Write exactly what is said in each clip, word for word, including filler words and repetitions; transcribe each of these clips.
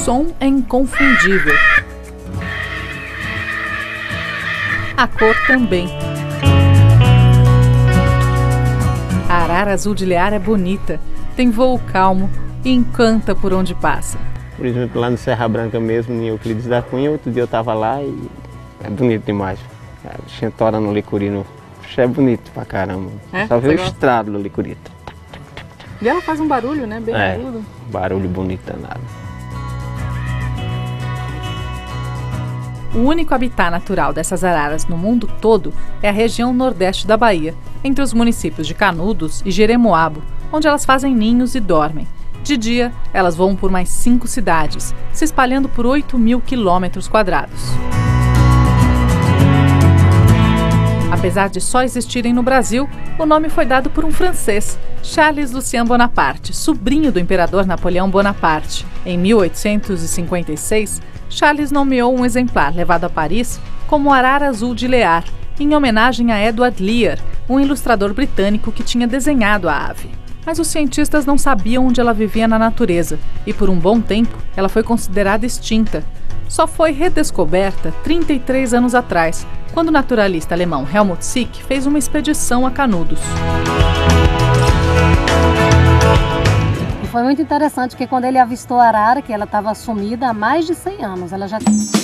som é inconfundível. A cor também. A arara azul de Lear é bonita, tem voo calmo e encanta por onde passa. Por exemplo, lá no Serra Branca mesmo, em Euclides da Cunha, outro dia eu estava lá e é bonito demais. A xentora no licurino, é bonito pra caramba. É? Só vê o gosta? estrado no licurino. E ela faz um barulho, né? Bem É, agudo. barulho bonito danado. O único habitat natural dessas araras no mundo todo é a região nordeste da Bahia, entre os municípios de Canudos e Jeremoabo, onde elas fazem ninhos e dormem. De dia, elas voam por mais cinco cidades, se espalhando por oito mil quilômetros quadrados. Apesar de só existirem no Brasil, o nome foi dado por um francês, Charles Lucien Bonaparte, sobrinho do imperador Napoleão Bonaparte. Em mil oitocentos e cinquenta e seis, Charles nomeou um exemplar levado a Paris como arara azul de Lear, em homenagem a Edward Lear, um ilustrador britânico que tinha desenhado a ave. Mas os cientistas não sabiam onde ela vivia na natureza e, por um bom tempo, ela foi considerada extinta. Só foi redescoberta trinta e três anos atrás, quando o naturalista alemão Helmut Sick fez uma expedição a Canudos. E foi muito interessante que quando ele avistou a arara, que ela estava sumida há mais de cem anos, ela já...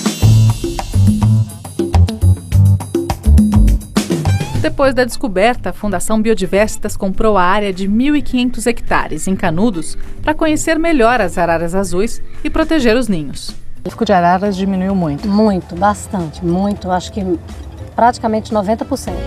Depois da descoberta, a Fundação Biodiversitas comprou a área de mil e quinhentos hectares em Canudos para conhecer melhor as araras azuis e proteger os ninhos. O tráfico de araras diminuiu muito? Muito, bastante, muito, acho que praticamente noventa por cento.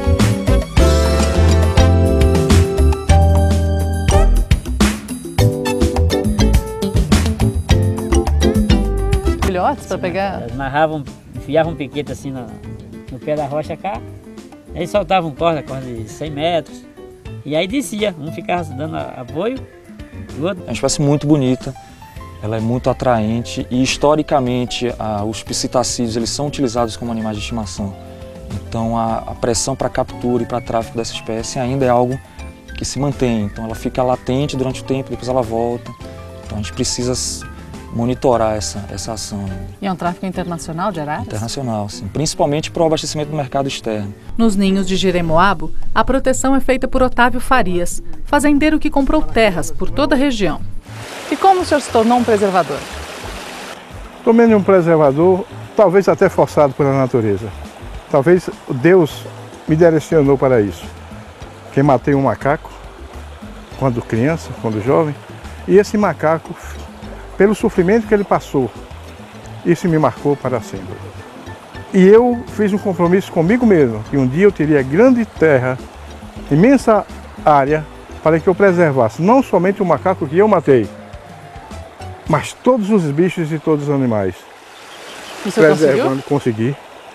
Filhotes para pegar? Elas amarravam, enfiavam um piquete assim no, no pé da rocha cá, aí soltavam corda, corda de cem metros, e aí descia, um ficava dando apoio, e o outro... É uma espécie muito bonita, ela é muito atraente e historicamente a, os psitacídeos eles são utilizados como animais de estimação. Então a, a pressão para captura e para tráfico dessa espécie ainda é algo que se mantém, então ela fica latente durante o tempo, depois ela volta, então a gente precisa monitorar essa, essa ação. E é um tráfico internacional de araras? Internacional, sim, principalmente para o abastecimento do mercado externo. Nos ninhos de Jeremoabo, a proteção é feita por Otávio Farias, fazendeiro que comprou terras por toda a região. E como o senhor se tornou um preservador? Tornei-me um preservador, talvez até forçado pela natureza. Talvez Deus me direcionou para isso. Que matei um macaco, quando criança, quando jovem, e esse macaco, pelo sofrimento que ele passou, isso me marcou para sempre. E eu fiz um compromisso comigo mesmo, que um dia eu teria grande terra, imensa área, para que eu preservasse não somente o macaco que eu matei, mas todos os bichos e todos os animais. Você preservando, consegui.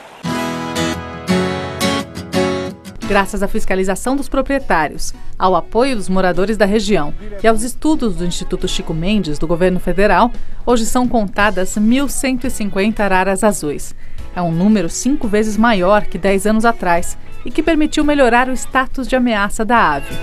Graças à fiscalização dos proprietários, ao apoio dos moradores da região e aos estudos do Instituto Chico Mendes do governo federal, hoje são contadas mil cento e cinquenta araras azuis. É um número cinco vezes maior que dez anos atrás e que permitiu melhorar o status de ameaça da ave.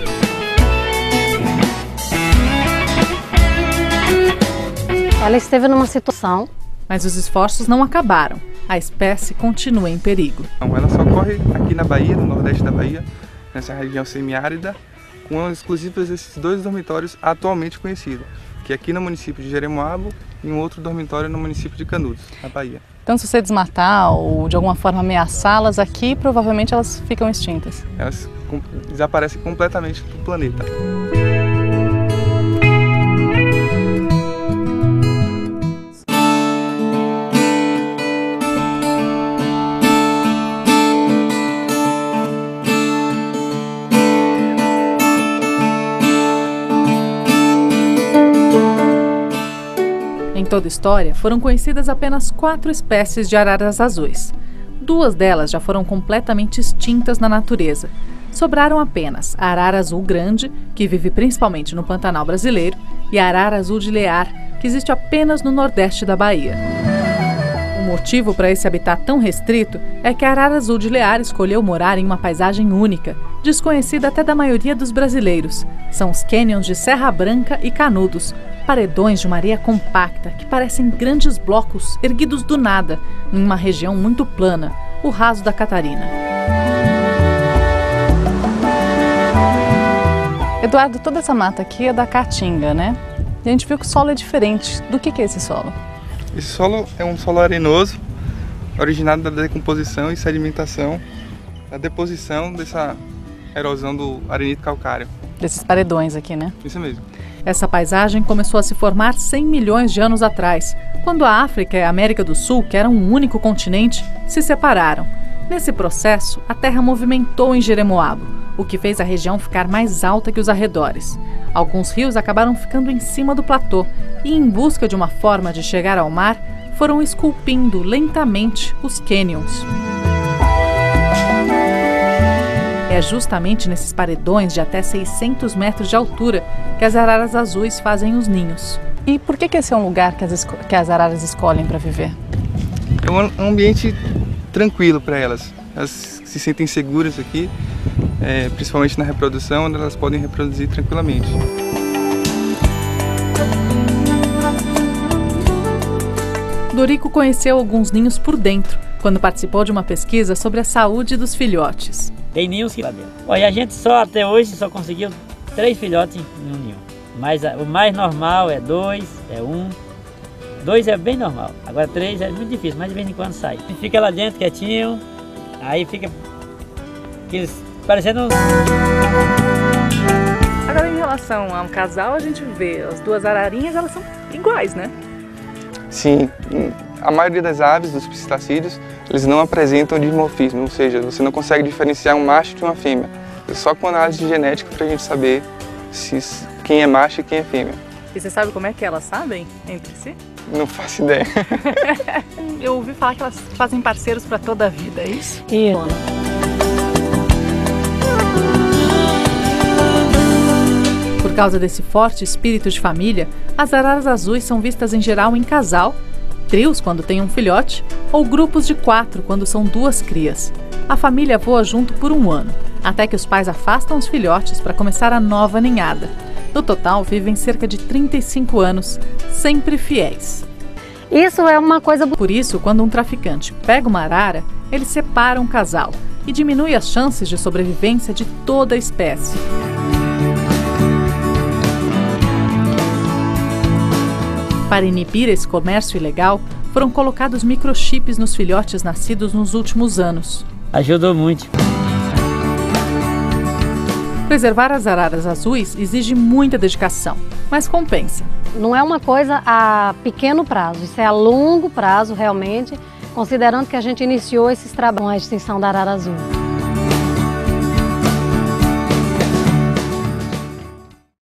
Ela esteve numa situação... Mas os esforços não acabaram. A espécie continua em perigo. Ela só ocorre aqui na Bahia, no nordeste da Bahia, nessa região semiárida, com exclusivos esses dois dormitórios atualmente conhecidos, que é aqui no município de Jeremoabo e um outro dormitório no município de Canudos, na Bahia. Então, se você desmatar ou de alguma forma ameaçá-las aqui, provavelmente elas ficam extintas. Elas desaparecem completamente do planeta. Em toda a história, foram conhecidas apenas quatro espécies de araras azuis. Duas delas já foram completamente extintas na natureza. Sobraram apenas a arara azul grande, que vive principalmente no Pantanal brasileiro, e a arara azul de Lear, que existe apenas no nordeste da Bahia. O motivo para esse habitat tão restrito é que a arara azul de Lear escolheu morar em uma paisagem única, desconhecida até da maioria dos brasileiros. São os cânions de Serra Branca e Canudos, paredões de uma areia compacta que parecem grandes blocos erguidos do nada, em uma região muito plana, o Raso da Catarina. Eduardo, toda essa mata aqui é da Caatinga, né? E a gente viu que o solo é diferente. Do que que é esse solo? Esse solo é um solo arenoso, originado da decomposição e sedimentação, da deposição dessa erosão do arenito calcário. Desses paredões aqui, né? Isso mesmo. Essa paisagem começou a se formar cem milhões de anos atrás, quando a África e a América do Sul, que eram um único continente, se separaram. Nesse processo, a Terra movimentou em Jeremoabo, o que fez a região ficar mais alta que os arredores. Alguns rios acabaram ficando em cima do platô e, em busca de uma forma de chegar ao mar, foram esculpindo lentamente os cânions. É justamente nesses paredões de até seiscentos metros de altura que as araras azuis fazem os ninhos. E por que que esse é um lugar que as, que as araras escolhem para viver? É um ambiente tranquilo para elas. Elas se sentem seguras aqui, é, principalmente na reprodução, onde elas podem reproduzir tranquilamente. Dorico conheceu alguns ninhos por dentro, quando participou de uma pesquisa sobre a saúde dos filhotes. Tem ninhos lá dentro. Olha, a gente só até hoje só conseguiu três filhotes no ninho. Mas o mais normal é dois, é um. Dois é bem normal. Agora três é muito difícil, mas de vez em quando sai. Fica lá dentro quietinho, aí fica aqueles, parecendo... Agora, em relação a um casal, a gente vê as duas ararinhas, elas são iguais, né? Sim, a maioria das aves, dos psitacídeos, eles não apresentam dimorfismo, ou seja, você não consegue diferenciar um macho de uma fêmea. É só com análise de genética para a gente saber se, quem é macho e quem é fêmea. E você sabe como é que elas sabem entre si? Não faço ideia. Eu ouvi falar que elas fazem parceiros para toda a vida, é isso? Isso. Por causa desse forte espírito de família, as araras azuis são vistas em geral em casal, trios quando tem um filhote, ou grupos de quatro quando são duas crias. A família voa junto por um ano, até que os pais afastam os filhotes para começar a nova ninhada. No total, vivem cerca de trinta e cinco anos, sempre fiéis. Isso é uma coisa... Por isso, quando um traficante pega uma arara, ele separa um casal e diminui as chances de sobrevivência de toda a espécie. Para inibir esse comércio ilegal, foram colocados microchips nos filhotes nascidos nos últimos anos. Ajudou muito. Preservar as araras azuis exige muita dedicação, mas compensa. Não é uma coisa a pequeno prazo, isso é a longo prazo realmente, considerando que a gente iniciou esses trabalhos com a extinção da arara azul.